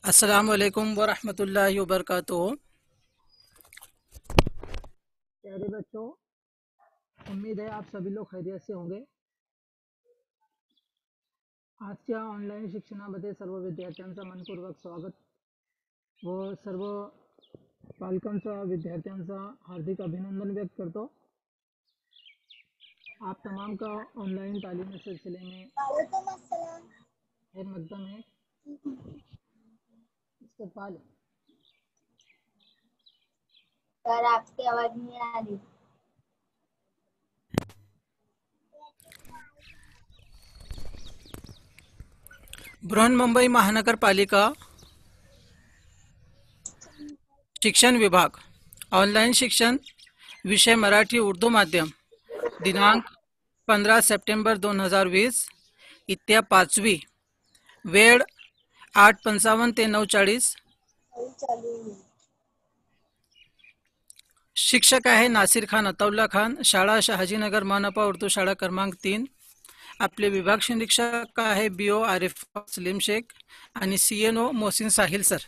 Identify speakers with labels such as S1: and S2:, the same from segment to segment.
S1: अस्सलामु अलैकुम वरहमतुल्लाहि वबरकातुहू। प्यारे बच्चों, उम्मीद है आप सभी लोग खैरियत से होंगे। आजच्या ऑनलाईन शिक्षणामध्ये सर्व विद्यार्थ्यांचं मनपूर्वक स्वागत व सर्व पालकांचा विद्यार्थ्यांचा हार्दिक अभिनंदन व्यक्त करतो। आप तमाम का ऑनलाइन तालीमी सिलसिले में खैर मकदम है। इस्तकबाल
S2: सर आपकी आवाज नहीं आ रही।
S1: बृहन्मुंबई महानगरपालिका शिक्षण विभाग ऑनलाइन शिक्षण विषय मराठी उर्दू माध्यम दिनांक 15 सप्टेंबर 2020 इत्या 5वी वेळ 8:55 ते 9:40। शिक्षक आहे नासिर खान अतौल्ला खान, शाळा शहाजीनगर मनपा उर्दू शाळा क्रमांक 3। आपले विभाग निरीक्षक आहे BO आरिफ सलीम शेख आणि CNO मोहसिन साहिल सर।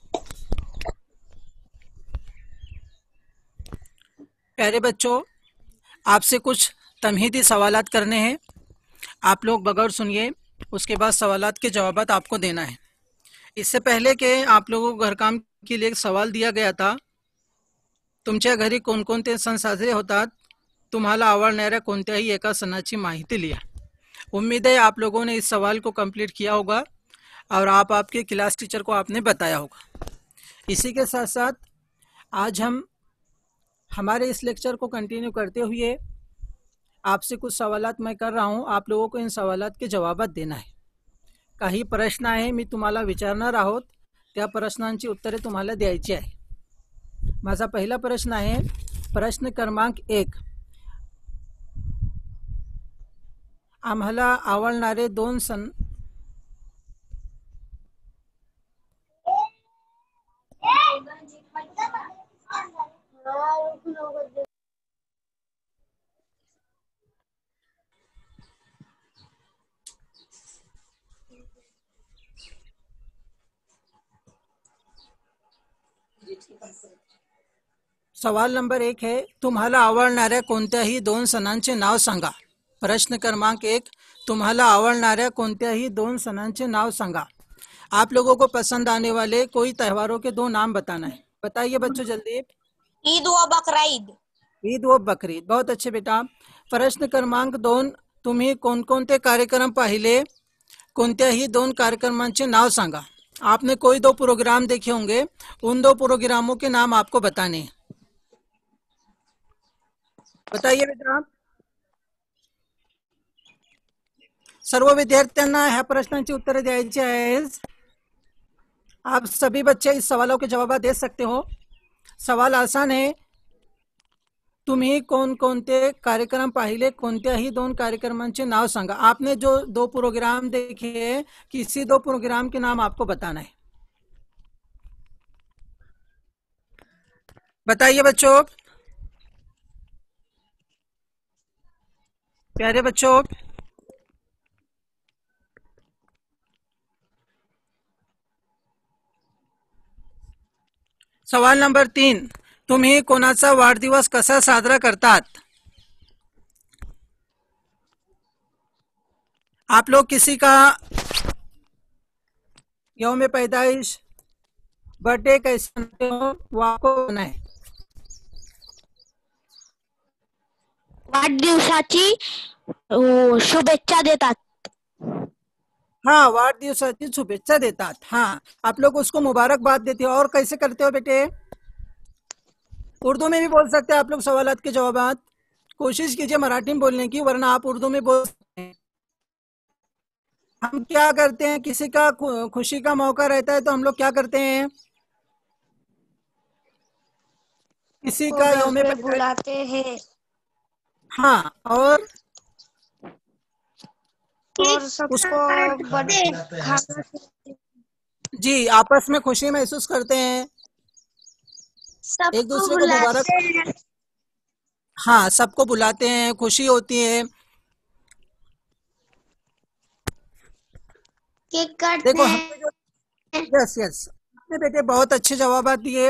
S1: प्यारे बच्चों, आपसे कुछ तमहीदी सवालात करने हैं। आप लोग बगैर सुनिए, उसके बाद सवालात के जवाबात आपको देना है। इससे पहले कि आप लोगों को घर काम के लिए एक सवाल दिया गया था, तुमच्या घरी कोणकोणते सण साजरे होतात, तुम्हाला आवडणाऱ्या कोणत्याही एका सणाची माहिती लिहा। उम्मीद है आप लोगों ने इस सवाल को कंप्लीट किया होगा और आप आपके क्लास टीचर को आपने बताया होगा। इसी के साथ साथ आज हम हमारे इस लेक्चर को कंटिन्यू करते हुए आपसे कुछ सवालात मैं कर रहा हूं, आप लोगों को इन सवालात के जवाबात देना है। काही प्रश्न आहे मी तुम्हाला विचारणार आहोत, त्या प्रश्नांची उत्तरे तुम्हाला द्यायची आहे। माझा पहिला प्रश्न आहे प्रश्न क्रमांक 1। आम्हाला आवडणारे दोन सण सवाल नंबर 1 है, तुम्हाला आवडणाऱ्या कोणत्याही दोन सणांचे नाव सांगा। प्रश्न क्रमांक 1, तुम्हाला आवडणाऱ्या कोणत्याही दोन सणांचे नाव सांगा। आप लोगों को पसंद आने वाले कोई त्योहारों के दो नाम बताना है। बताइए बच्चों जल्दी।
S2: ईद व बकरीद।
S1: ईद व बकरीद, बहुत अच्छे बेटा। प्रश्न क्रमांक 2, तुम्ही कोणकोणते कार्यक्रम पाहिले, कोणत्याही दोन कार्यक्रमांचे नाव सांगा। आपने कोई दो प्रोग्राम देखे होंगे, उन दो प्रोग्रामों के नाम आपको बताने हैं। बताइए बेटा। सर्व विद्यार्थ्यांना ह्या प्रश्नांची उत्तरे द्यायची आहेत। आप सभी बच्चे इस सवालों के जवाब दे सकते हो। सवाल आसान है, तुम्ही कोणकोणते कार्यक्रम पाहिले, कोणत्याही दोन कार्यक्रमांचे नाव सांगा। आपने जो दो प्रोग्राम देखे, किसी दो प्रोग्राम के नाम आपको बताना है। बताइए बच्चों। प्यारे बच्चों, सवाल नंबर 3, तुम्ही कोणाचा वाढदिवस कसा साजरा करतात। आप लोग किसी का यौम पैदाइश बर्थडे कैसे मनाते हो, वो आपको बताना है।
S2: वाढदिवसाची शुभेच्छा देतात।
S1: हाँ, वाढदिवसाची शुभेच्छा देतात। हाँ, आप लोग उसको मुबारकबाद देते हो। और कैसे करते हो बेटे? उर्दू में भी बोल सकते हैं आप लोग सवालात के जवाबात। कोशिश कीजिए मराठी में बोलने की, वरना आप उर्दू में बोल सकते हैं। हम क्या करते हैं, किसी का खुशी का मौका रहता है तो हम लोग क्या करते हैं, किसी का
S2: घर
S1: यौम
S2: पे
S1: पैदाइश।
S2: बुलाते हैं
S1: हाँ, और
S2: सबको खाना
S1: जी, आपस में खुशी महसूस करते हैं, एक
S2: सबको
S1: दूसरे को मुबारक।
S2: बुलाते हैं।
S1: हाँ, सबको बुलाते हैं, खुशी होती है।
S2: केक काटते
S1: देखो
S2: हैं।
S1: हमने जो यस यस, आपने बेटे बहुत अच्छे जवाब दिए।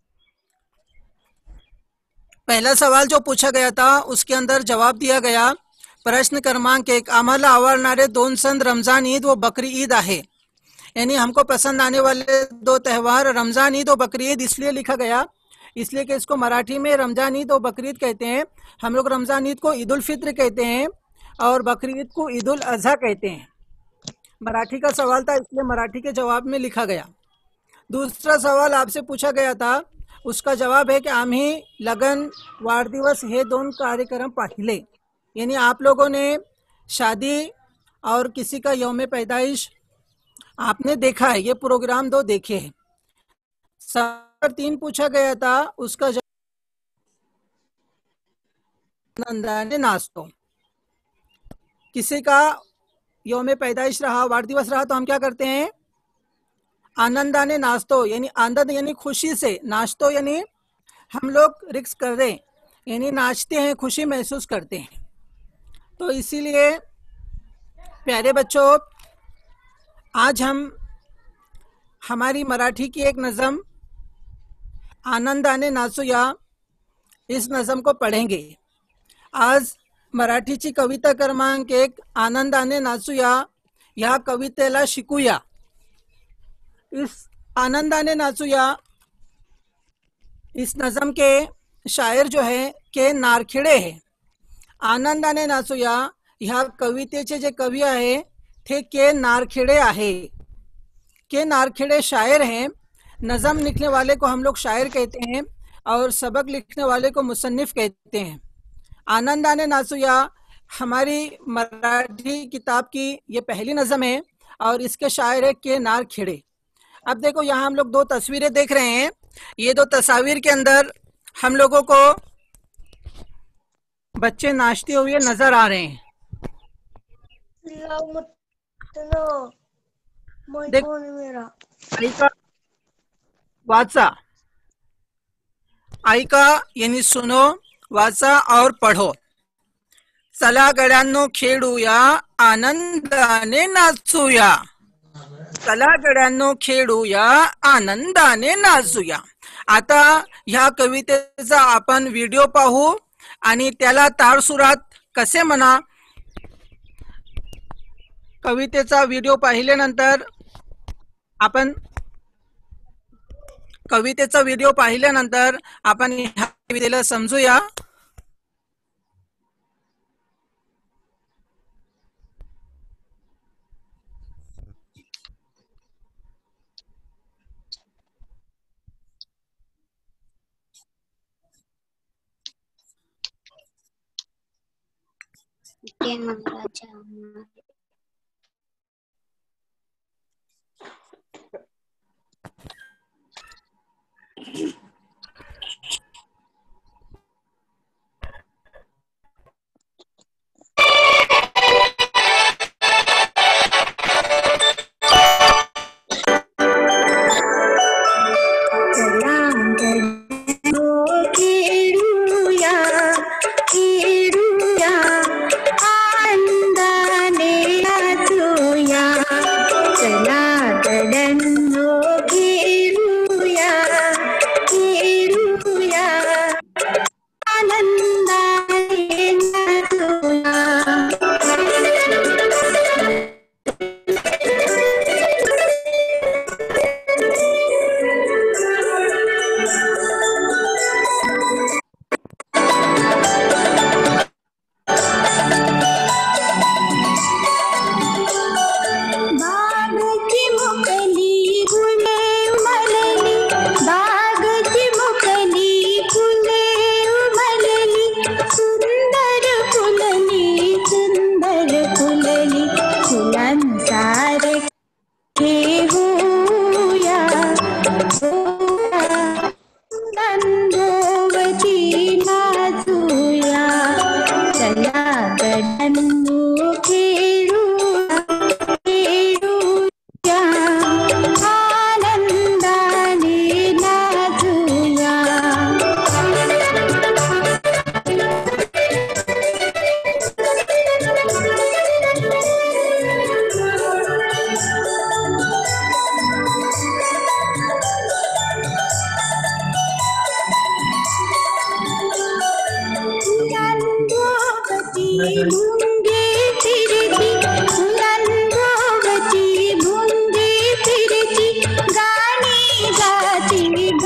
S1: पहला सवाल जो पूछा गया था उसके अंदर जवाब दिया गया। प्रश्न क्रमांक 1, आम्हाला आवडणारे 2 सण रमजान ईद व बकरी ईद आहे। यानी हमको पसंद आने वाले 2 त्यौहार रमजान ईद और बकरी ईद इसलिए लिखा गया, इसलिए कि इसको मराठी में रमजान ईद और बकरी ईद कहते हैं। हम लोग रमजान ईद को ईद उल फित्र कहते हैं और बकरी ईद को ईद उल अजहा कहते हैं। मराठी का सवाल था इसलिए मराठी के जवाब में लिखा गया। दूसरा सवाल आपसे पूछा गया था, उसका जवाब है कि आम्ही लगन वाढदिवस हे 2 कार्यक्रम पाहिले। यानी आप लोगों ने शादी और किसी का यौम पैदाइश आपने देखा है, ये प्रोग्राम 2 देखे हैं। सवाल 3 पूछा गया था, उसका जवाब आनंदाने नाचतो। किसी का यौम पैदाइश रहा, वाढदिवस रहा तो हम क्या करते हैं? आनंदाने नाचतो, यानी आनंद यानी खुशी से, नाचतो यानी हम लोग रिक्स कर रहे, यानी नाचते हैं, खुशी महसूस करते हैं। तो इसीलिए प्यारे बच्चों, आज हम हमारी मराठी की एक नज़म आनंदाने नाचूया, इस नज़म को पढ़ेंगे। आज मराठीची कविता क्रमांक 1 आनंदाने नाचूया या कवितेला शिकूया। इस आनंदाने नाचूया इस नज़म के शायर जो है के नारखेडे है। आनंदाने नाचूया ह्या कवितेचे जे कवी आहे ते के नारखेडे आहे। के नारखेडे शायर हैं। नज़म लिखने वाले को हम लोग शायर कहते हैं और सबक लिखने वाले को मुसन्निफ कहते हैं। आनंदाने नाचूया हमारी मराठी किताब की ये पहली नज़म है और इसके शायर है के नारखेडे। अब देखो यहाँ हम लोग 2 तस्वीरें देख रहे हैं। ये 2 तस्वीर के अंदर हम लोगों को बच्चे नाचते हुए नजर आ रहे हैं। देखो ऐका वाचा, ऐका यानी सुनो, वाचा और पढ़ो। चला गड्यांनो खेळूया, आनंदाने नाचूया। चला गड्यांनो खेळूया, आनंदाने नाचूया। आता ह्या कवितेचा आपण व्हिडिओ पाहू आणि त्याला तारसुरात कसे म्हणा। कवितेचा व्हिडिओ पाहिल्यानंतर आपण ह्या कवितेला समजूया।
S3: भूंगे फिरती नंदोवती भूंगे फिरती गाणी गाती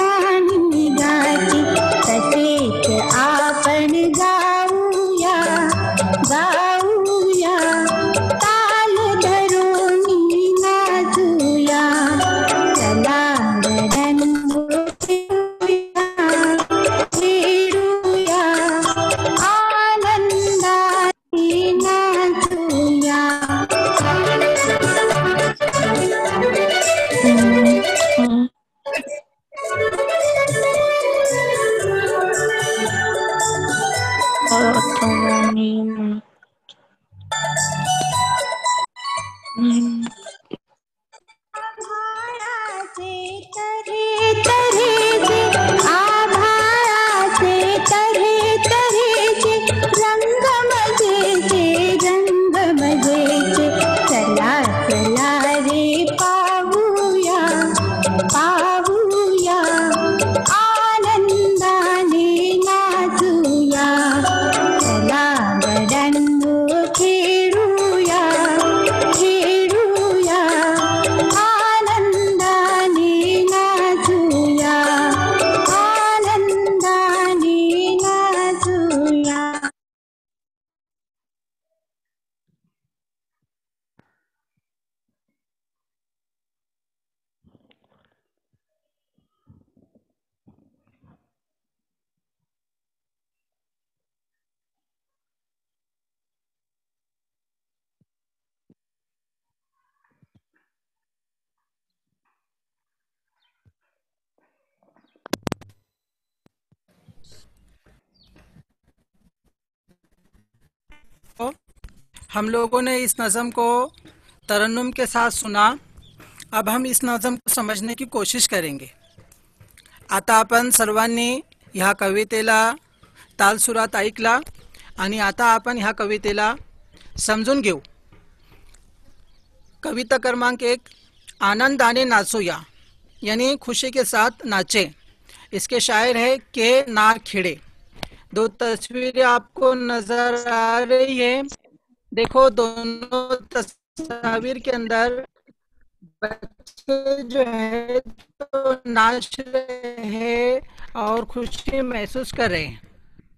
S3: तसेच आपण गाऊया गाऊया ताल धरून नाचूया चला रंगो खेळूया आनंदाने नाचूया आभाळाचे तऱ्हे तऱ्हेचे आभाळाचे तऱ्हे तऱ्हेचे रंग मजेचे चला चला रे पाहूया पाहूया आनंदाने नाचूया चला गड्यांनो खेळूया खेळूया आनंदाने नाचूया आनंदाने नाचूया
S1: तो हम लोगों ने इस नज़म को तरन्नुम के साथ सुना। अब हम इस नज़म को समझने की कोशिश करेंगे। आता आपण सर्वांनी ह्या कवितेला तालसुरात ऐकला आणि आता आपण ह्या कवितेला समजून घेऊ। कविता क्रमांक 1, आनंदाने नाचूया यानी खुशी के साथ नाचे। इसके शायर है के नार खिड़े। दो तस्वीरें आपको नजर आ रही है। देखो दोनों तस्वीर के अंदर बच्चे जो है तो नाच रहे हैं और खुशी महसूस कर रहे हैं।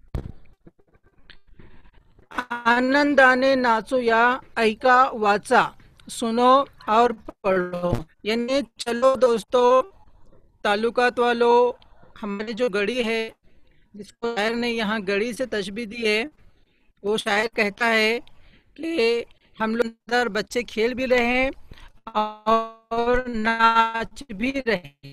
S1: आनंदाने नाचूया ऐका वाचा सुनो और पढ़ो यानी चलो दोस्तों ताल्लुकात वालों हमारी जो गड़ी है जिसको शायर ने यहाँ गड़ी से तशबीह दी है वो शायर कहता है कि हम लोग अंदर बच्चे खेल भी रहे हैं और नाच भी रहे हैं।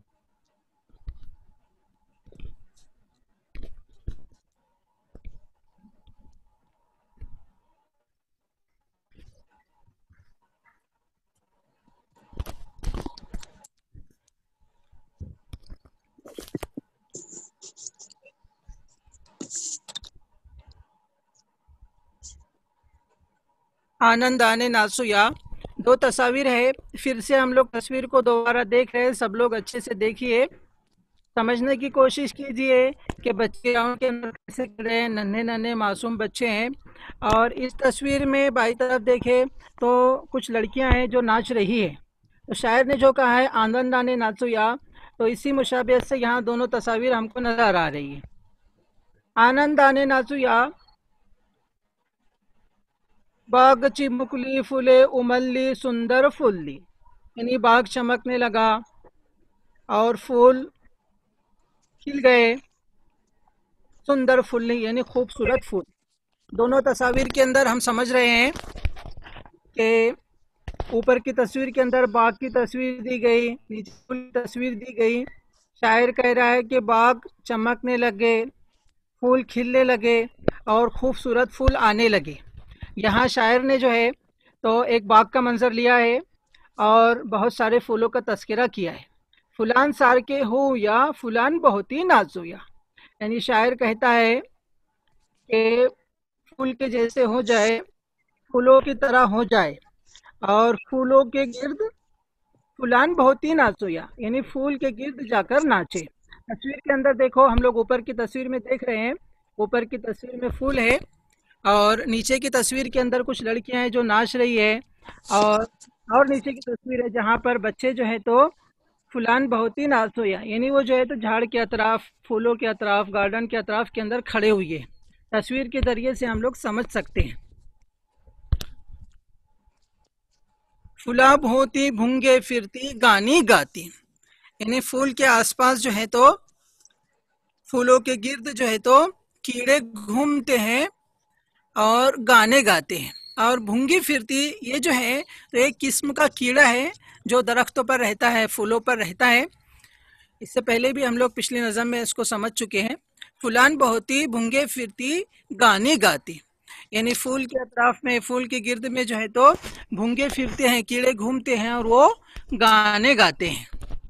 S1: आनंदाने नाचूया दो तस्वीर है। फिर से हम लोग तस्वीर को दोबारा देख रहे हैं। सब लोग अच्छे से देखिए, समझने की कोशिश कीजिए कि बच्चे गाँव के अंदर कैसे खड़े हैं। नन्हे नन्हे मासूम बच्चे हैं और इस तस्वीर में बाई तरफ देखें तो कुछ लड़कियां हैं जो नाच रही है। तो शायर ने जो कहा है आनंदाने नाचूया, तो इसी मुशाबियत से यहाँ दोनों तस्वीर हमको नजर आ रही है। आनंदाने नाचूया बाग चिमुकली फुले उमलली सुंदर फुल्ली यानी बाग चमकने लगा और फूल खिल गए। सुंदर फुल्ली यानी खूबसूरत फूल। दोनों तस्वीर के अंदर हम समझ रहे हैं कि ऊपर की तस्वीर के अंदर बाग की तस्वीर दी गई, नीचे फूल की तस्वीर दी गई। शायर कह रहा है कि बाग चमकने लगे, फूल खिलने लगे और खूबसूरत फूल आने लगे। यहाँ शायर ने जो है तो एक बाग का मंजर लिया है और बहुत सारे फूलों का तस्करा किया है। फुलान सार के हो या फुलान बहुत ही नाजुया यानी शायर कहता है कि फूल के जैसे हो जाए, फूलों की तरह हो जाए और फूलों के गिर्द फुलान बहुत ही नाचोया यानी फूल के गिर्द जाकर नाचे। तस्वीर के अंदर देखो, हम लोग ऊपर की तस्वीर में देख रहे हैं, ऊपर की तस्वीर में फूल है और नीचे की तस्वीर के अंदर कुछ लड़कियां हैं जो नाच रही है, और नीचे की तस्वीर है जहाँ पर बच्चे जो है तो फुलान बहुत ही नाचोया, यानी वो जो है तो झाड़ के अतराफ, फूलों के अतराफ, गार्डन के अतराफ के अंदर खड़े हुए। तस्वीर के जरिए से हम लोग समझ सकते हैं। फुला भोती भूंगे फिरती गानी गाती, यानी फूल के आसपास जो है तो, फूलों के गिर्द जो है तो कीड़े घूमते हैं और गाने गाते हैं। और भूंगी फिरती, ये जो है तो एक किस्म का कीड़ा है जो दरख्तों पर रहता है, फूलों पर रहता है। इससे पहले भी हम लोग पिछली नज़म में इसको समझ चुके हैं। फुलान बहुती भूंगे फिरती गाने गाती, यानी फूल के अतराफ में, फूल के गिर्द में जो है तो भूंगे फिरते हैं, कीड़े घूमते हैं और वो गाने गाते हैं।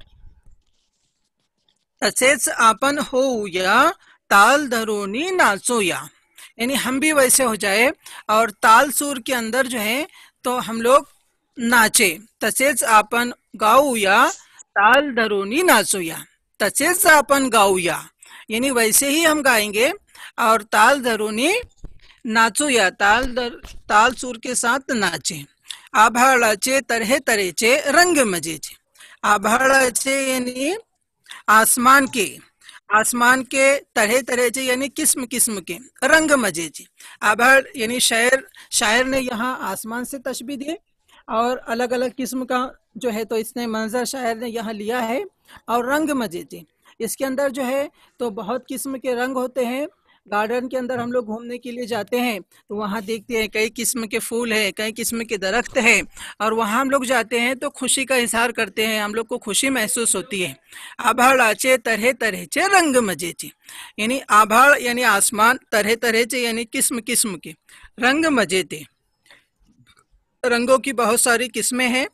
S1: तसेच आपन हो या ताल धरोनी नाचो या, यानी हम भी वैसे हो जाए और ताल सुर के अंदर जो है तो हम लोग नाचे। तसेच आपण गाऊया ताल धरोनी नाचूया, तसेच आपण गाऊया, यानी वैसे ही हम गाएंगे और ताल धरोनी नाचूया, ताल सुर के साथ नाचे। आभाळाचे तरह तरेचे रंग मजेचे, आभाळाचे यानी आसमान के तरह तरह यानी किस्म किस्म के, रंग मजेचे। आभाळ यानी शायर ने यहाँ आसमान से तशबीह दी और अलग अलग किस्म का जो है तो इसने मंजर शायर ने यहाँ लिया है। और रंग मजेचे, इसके अंदर जो है तो बहुत किस्म के रंग होते हैं। गार्डन के अंदर हम लोग घूमने के लिए जाते हैं तो वहाँ देखते हैं कई किस्म के फूल हैं, कई किस्म के दरख्त हैं, और वहाँ हम लोग जाते हैं तो खुशी का इजहार करते हैं, हम लोग को खुशी महसूस होती है। आभाळाचे तरह तरहेचे रंग मजेचे, यानी आभाळ यानी आसमान, तरह तरहेचे यानी किस्म किस्म के, रंग मजेते, रंगों की बहुत सारी किस्में हैं।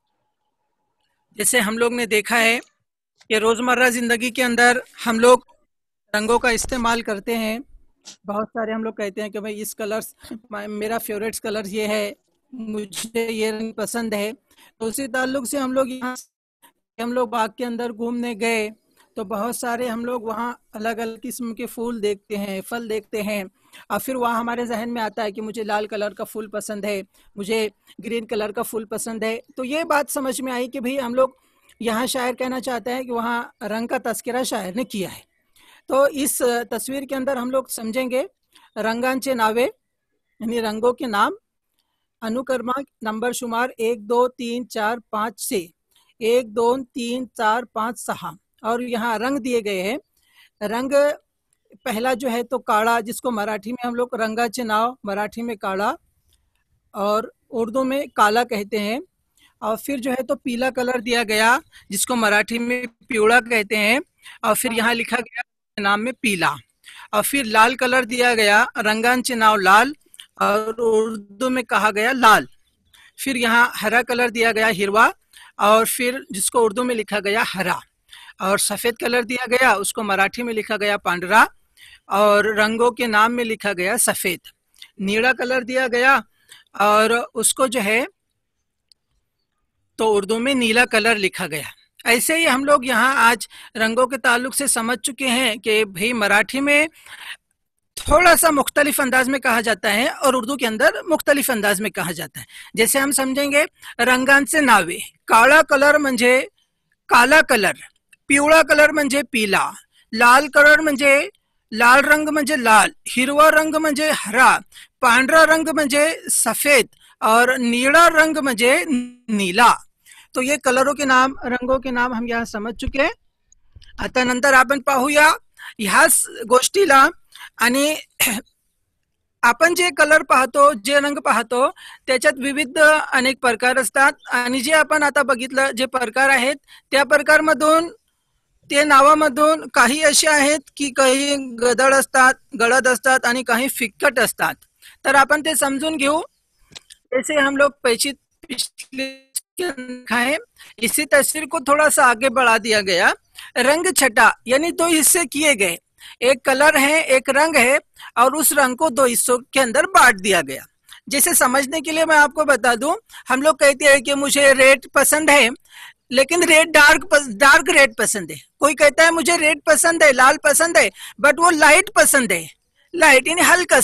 S1: जैसे हम लोग ने देखा है कि रोज़मर्रा ज़िंदगी के अंदर हम लोग रंगों का इस्तेमाल करते हैं। बहुत सारे हम लोग कहते हैं कि भाई इस कलर्स, मेरा फेवरेट्स कलर ये है, मुझे ये रंग पसंद है। तो उसी ताल्लुक से हम लोग बाग के अंदर घूमने गए तो बहुत सारे हम लोग वहाँ अलग अलग किस्म के फूल देखते हैं, फल देखते हैं, और फिर वहाँ हमारे जहन में आता है कि मुझे लाल कलर का फूल पसंद है, मुझे ग्रीन कलर का फूल पसंद है। तो ये बात समझ में आई कि भाई हम लोग यहाँ शायर कहना चाहते हैं कि वहाँ रंग का तस्करा शायर ने किया है। तो इस तस्वीर के अंदर हम लोग समझेंगे रंगांचे नावे, यानी रंगों के नाम, अनुक्रमांक नंबर शुमार 1 2 3 4 5 से 1 2 3 4 5 6, और यहाँ रंग दिए गए हैं। रंग पहला जो है तो काड़ा, जिसको मराठी में हम लोग रंगाचे नाव, मराठी में काड़ा और उर्दू में काला कहते हैं। और फिर जो है तो पीला कलर दिया गया जिसको मराठी में पिवड़ा कहते हैं, और फिर यहाँ लिखा गया नाम में पीला। और फिर लाल कलर दिया गया, रंगांचे नाव लाल, और उर्दू में कहा गया लाल। फिर यहाँ हरा कलर दिया गया हिरवा, और फिर जिसको उर्दू में लिखा गया हरा। और सफ़ेद कलर दिया गया, उसको मराठी में लिखा गया पांडरा, और रंगों के नाम में लिखा गया सफ़ेद। नीला कलर दिया गया और उसको जो है तो उर्दू में नीला कलर लिखा गया। ऐसे ही हम लोग यहाँ आज रंगों के ताल्लुक से समझ चुके हैं कि भाई मराठी में थोड़ा सा मुख्तलिफ अंदाज में कहा जाता है और उर्दू के अंदर मुख्तलिफ अंदाज में कहा जाता है। जैसे हम समझेंगे रंगांचे नावे, काळा कलर म्हणजे काला कलर, पिवळा कलर म्हणजे पीला, लाल कलर म्हणजे लाल रंग म्हणजे लाल, हिरवा रंग म्हणजे हरा, पांढरा रंग म्हणजे सफेद, और नीला रंग म्हणजे नीला। तो ये कलरों के नाम, रंगों के नाम हम यहाँ समझ चुके हैं। आता नंतर आपण पाहूया ह्याच गोष्टीला, आणि आपण जे कलर पाहतो, जे रंग पाहतो, त्याच्यात विविध अनेक प्रकार असतात, आणि जे आपण आता बघितलं जे प्रकार आहेत त्या प्रकारमधून, ते नावामधून काही असे आहेत की काही गडद असतात आणि काही फिक्कट असतात। तर आपण ते समजून घेऊ। जैसे हम लोग पिछले है, इसी तस्वीर को थोड़ा सा आगे बढ़ा दिया गया। रंग छटा यानी दो हिस्से किए गए, एक कलर है एक रंग है, और उस रंग को दो हिस्सों के अंदर बांट दिया गया। जैसे समझने के लिए मैं आपको बता दूं, हम लोग कहते हैं कि मुझे रेड पसंद है, लेकिन रेड डार्क रेड पसंद है। कोई कहता है मुझे रेड पसंद है, लाल पसंद है, बट वो लाइट पसंद है, लाइट यानी हल्का सा।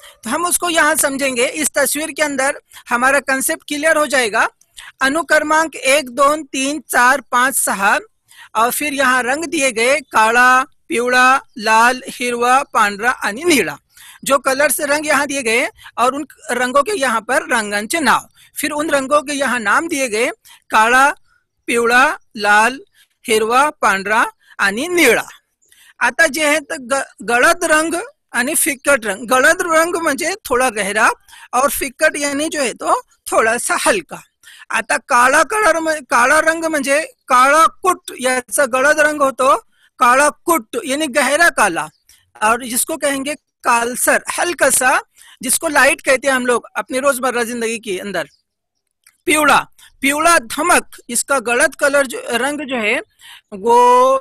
S1: तो हम उसको यहाँ समझेंगे। इस तस्वीर के अंदर हमारा कंसेप्ट क्लियर हो जाएगा। अनुक्रमांक 1 2 3 4 5 6 और फिर यहाँ रंग दिए गए काळा, पिवळा, लाल, हिरवा, पांढरा आणि नीला। जो कलर से रंग यहाँ दिए गए और उन रंगों के यहाँ पर रंगांचे नाव, फिर उन रंगों के यहाँ नाम दिए गए काळा, पिवळा, लाल, हिरवा, पांढरा आणि निळा। आता जे आहे तर गडद रंग आणि फिक्कट रंग। गडद रंग म्हणजे थोड़ा गहरा और फिक्कट यानी जो है तो थोड़ा सा हल्का। आता काळा रंग म्हणजे काळा कुट, याचा गडद रंग होतो काळा कुट यानी गहरा काला, और जिसको कहेंगे कालसर, हल्का सा, जिसको लाइट कहते हैं हम लोग अपनी रोजमर्रा जिंदगी के अंदर। पिवड़ा, पिवड़ा धमक, इसका गलत कलर जो रंग जो है वो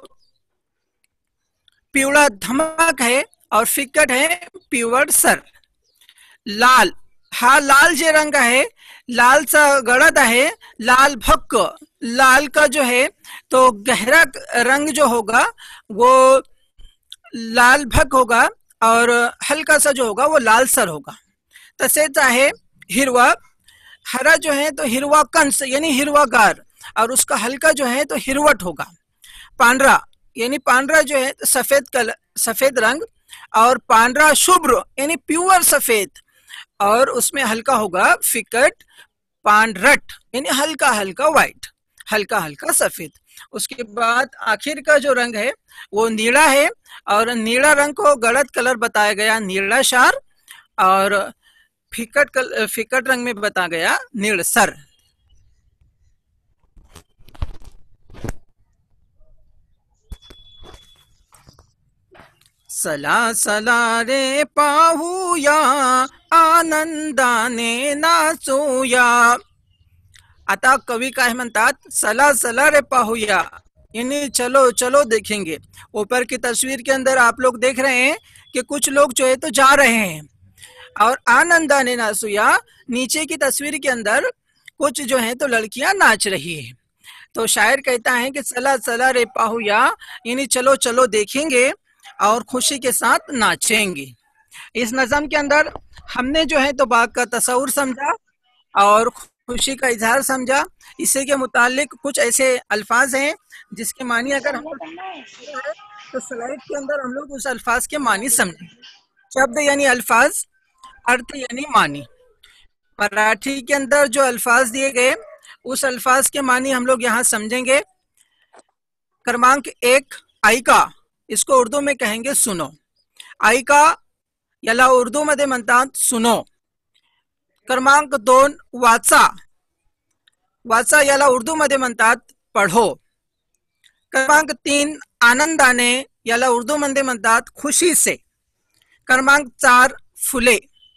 S1: पिवड़ा धमक है और फिक्कट है पिवळ सर। लाल, हा लाल जे रंग आहे, लालचा गडद आहे लाल भक्क। लाल का जो है तो गहरा रंग जो होगा वो लाल भक होगा और हल्का सा जो होगा वो लाल सर होगा। तसेच आहे हिरवा, हरा जो है तो हिरवा कंस यानी हिरवा गार और उसका हल्का जो है तो हिरवट होगा। पांढरा यानी पांढरा जो है सफेद कलर, सफेद रंग, और पांढरा शुभ्र यानी प्योर सफेद, और उसमें हल्का होगा फिकट पांढरट यानी हल्का हल्का व्हाइट, हल्का हल्का सफेद। उसके बाद आखिर का जो रंग है वो नीला है, और नीला रंग को गलत कलर बताया गया नीला शार, और फिकट रंग में बताया गया नीलसर। सला सला रे पाहूया आनंदाने नाचूया। आता कवि काय म्हणतात, सला सला रे पाहूया यानी चलो चलो देखेंगे। ऊपर की तस्वीर के अंदर आप लोग देख रहे हैं कि कुछ लोग जो है तो जा रहे हैं, और आनंदाने नाचूया नीचे की तस्वीर के अंदर कुछ जो है तो लड़कियां नाच रही है। तो शायर कहता है कि सला सला रे पाहूया यानी चलो चलो देखेंगे और खुशी के साथ नाचेंगे। इस नज़म के अंदर हमने जो है तो बाग का तस्वुर समझा और खुशी का इजहार समझा। इसी के मुतालिक कुछ ऐसे अल्फाज हैं जिसके मानी अगर हम तो स्लाइड के अंदर हम लोग उस अल्फाज के मानी समझें। शब्द यानी अल्फाज, अर्थ यानी मानी। मराठी के अंदर जो अल्फाज दिए गए उस अल्फाज के मानी हम लोग यहाँ समझेंगे। क्रमांक 1 ऐका, इसको उर्दू में कहेंगे सुनो। ऐका याला उर्दू मध्ये म्हणतात सुनो। क्रमांक 2 वाचा, वाचा याला उर्दू मध्ये म्हणतात पढ़ो। क्रमांक 3 आनंदाने याला उर्दू मध्ये म्हणतात खुशी से। क्रमांक 4 फुले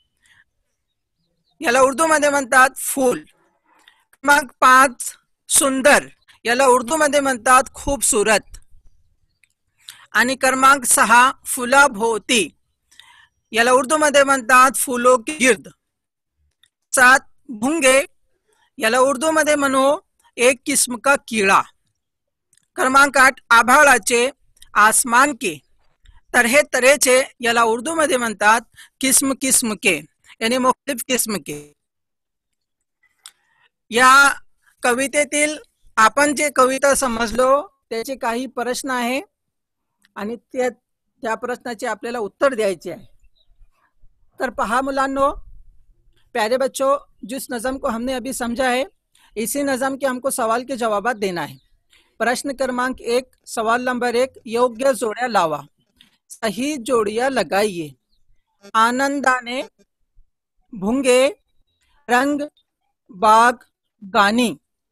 S1: याला उर्दू मध्ये म्हणतात फूल। क्रमांक 5 सुंदर याला उर्दू मध्ये म्हणतात खूबसूरत। आणि क्रमांक 6 फुलाभोवती याला उर्दू मध्ये म्हणतात फूलों के गिर्द। 7 भुंगे याला उर्दू मध्ये म्हणू एक किस्म का कीड़ा। क्रमांक 8 आभाळाचे, आसमान के। तरह तऱ्हेचे याला उर्दू मध्ये म्हणतात किस्म किस्म के यानी मुख्तलिफ किस्म के। या कवितेतील आपण जे कविता समजलो त्याचे काही प्रश्न आहे आणि त्या प्रश्नाचे आपल्याला उत्तर द्यायचे आहे। तर पहा मुलांनो, प्यारे बच्चों, जिस नज़म को हमने अभी समझा है इसी नज़म के हमको सवाल के जवाबात देना है। प्रश्न क्रमांक 1 सवाल नंबर 1 योग्य जोड़ियां लावा, सही जोड़ियां लगाइए। आनंदाने, भुंगे, रंग, बाग, गानी।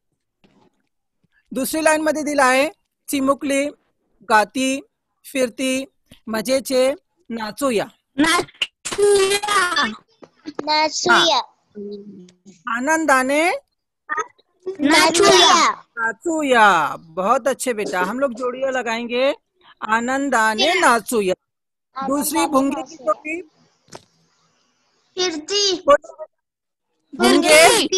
S1: दूसरी लाइन मध्ये दिला आहे चिमुकली, गाती, फिरती, मजेचे, नाचूया।
S2: नाचूया, नाचूया,
S1: आनंदाने
S2: नाचूया,
S1: नाचूया। बहुत अच्छे बेटा, हम लोग जोड़ियां लगाएंगे आनंदाने नाचूया। दूसरी भुंगे की जोड़ी
S2: फिरती,
S1: भुंगे,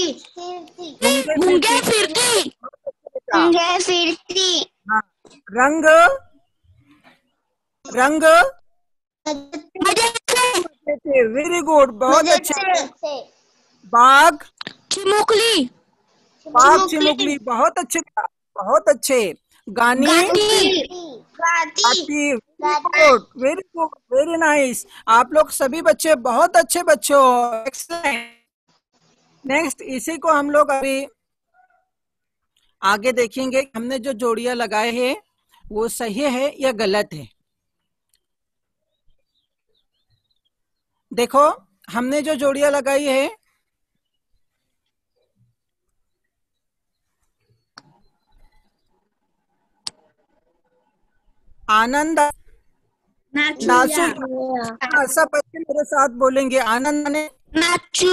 S2: भुंगे फिरती, भुंगे फिरती।
S1: हाँ, रंग, रंग वेरी गुड, बहुत अच्छे। बाघ,
S2: चिमुकली,
S1: बाघ चिमुकली, बहुत अच्छे, बहुत अच्छे। गानी, हाथी, वेरी गुड, वेरी नाइस। आप लोग सभी बच्चे बहुत अच्छे बच्चे हो, एक्सीलेंट। नेक्स्ट, इसी को हम लोग अभी आगे देखेंगे। हमने जो जोड़ियां लगाए हैं वो सही है या गलत है। देखो, हमने जो जोड़ियां लगाई है, आनंद, नाचू, हाँ, सब बच्चे मेरे साथ बोलेंगे। आनंद ने
S2: नाचू,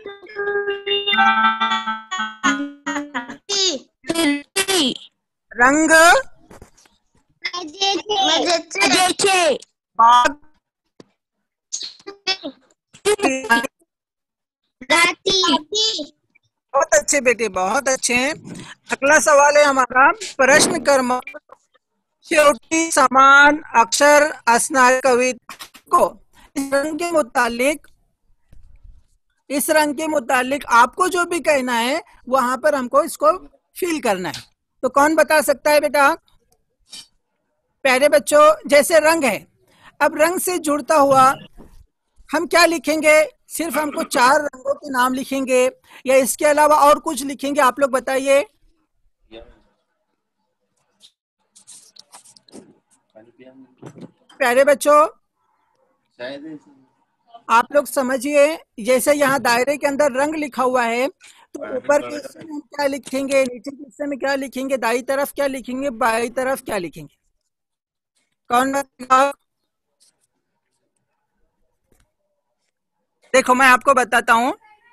S1: रंग, बाघ, बहुत अच्छे बेटे, बहुत अच्छे हैं। अगला सवाल है हमारा, प्रश्न क्रमांक शेवटी समान अक्षर असणार कविता को इस रंग के मुतालिक आपको जो भी कहना है वहां पर हमको इसको फील करना है। तो कौन बता सकता है बेटा? प्यारे बच्चों, जैसे रंग है, अब रंग से जुड़ता हुआ हम क्या लिखेंगे? सिर्फ हमको 4 रंगों के नाम लिखेंगे या इसके अलावा और कुछ लिखेंगे? आप लोग बताइए। प्यारे बच्चों, आप लोग समझिए, जैसे यहाँ दायरे के अंदर रंग लिखा हुआ है, तो ऊपर के हिस्से में हम क्या लिखेंगे, नीचे के हिस्से में क्या लिखेंगे, दाई तरफ क्या लिखेंगे, बाई तरफ क्या लिखेंगे? कौन बताएगा? देखो, मैं आपको बताता हूँ।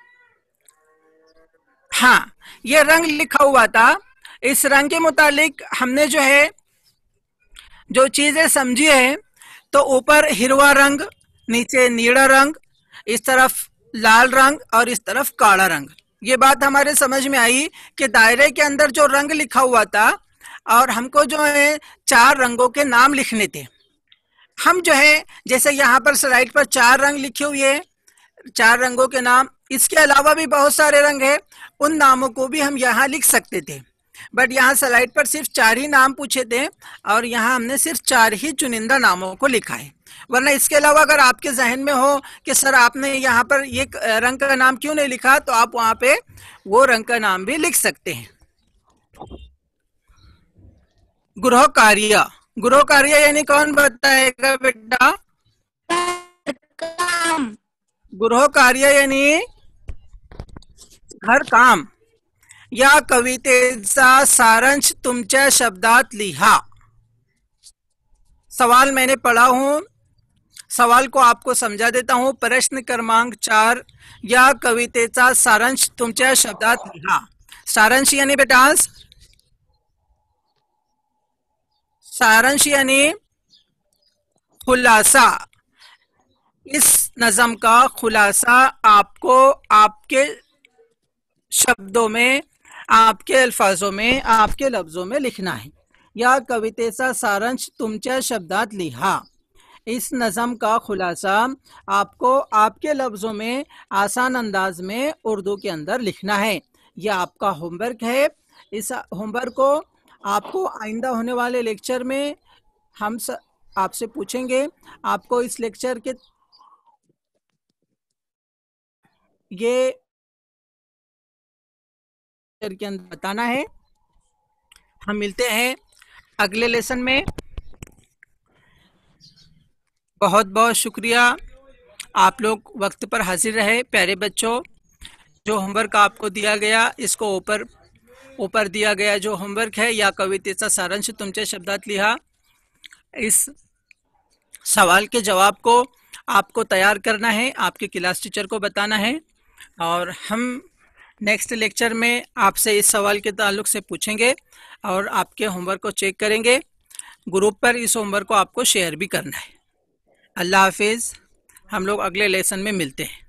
S1: हाँ, ये रंग लिखा हुआ था। इस रंग के मुतालिक हमने जो है जो चीजें समझी है, तो ऊपर हिरवा रंग, नीचे नीला रंग, इस तरफ लाल रंग और इस तरफ काला रंग। ये बात हमारे समझ में आई कि दायरे के अंदर जो रंग लिखा हुआ था और हमको जो है 4 रंगों के नाम लिखने थे। हम जो है जैसे यहाँ पर स्लाइड पर 4 रंग लिखे हुए, 4 रंगों के नाम, इसके अलावा भी बहुत सारे रंग हैं, उन नामों को भी हम यहाँ लिख सकते थे। बट यहाँ स्लाइड पर सिर्फ 4 ही नाम पूछे थे और यहाँ हमने सिर्फ 4 ही चुनिंदा नामों को लिखा है। वरना इसके अलावा अगर आपके जहन में हो कि सर आपने यहाँ पर ये रंग का नाम क्यों नहीं लिखा, तो आप वहाँ पे वो रंग का नाम भी लिख सकते हैं। गृह कार्य, गृह कार्य यानी कौन बताएगा बेटा? गृह कार्य यानी घर काम। या कवितेचा सारांश तुमच्या शब्दात लिहा। सवाल मैंने पढ़ा हूं, सवाल को आपको समझा देता हूं। प्रश्न क्रमांक 4, या कवितेचा सारांश तुमच्या शब्दात लिहा। सारांश यानी बेटा, सारांश यानी खुलासा। इस नज़म का खुलासा आपको आपके शब्दों में, आपके अल्फाजों में, आपके लफ्जों में लिखना है। या कवितेचा सारांश तुमच्या शब्दात लिहा। इस नज़म का खुलासा आपको आपके लफ्जों में आसान अंदाज में उर्दू के अंदर लिखना है। यह आपका होमवर्क है। इस होमवर्क को आपको आइंदा होने वाले लेक्चर में हम आपसे पूछेंगे। आपको इस लेक्चर के के अंदर बताना है। हम मिलते हैं अगले लेसन में। बहुत बहुत शुक्रिया, आप लोग वक्त पर हाजिर रहे। प्यारे बच्चों, जो होमवर्क आपको दिया गया, इसको ऊपर दिया गया जो होमवर्क है, या कवितेचा सारांश तुमच्या शब्दात लिहा, इस सवाल के जवाब को आपको तैयार करना है, आपके क्लास टीचर को बताना है। और हम नेक्स्ट लेक्चर में आपसे इस सवाल के ताल्लुक से पूछेंगे और आपके होमवर्क को चेक करेंगे। ग्रुप पर इस होमवर्क को आपको शेयर भी करना है। अल्लाह हाफिज़। हम लोग अगले लेसन में मिलते हैं।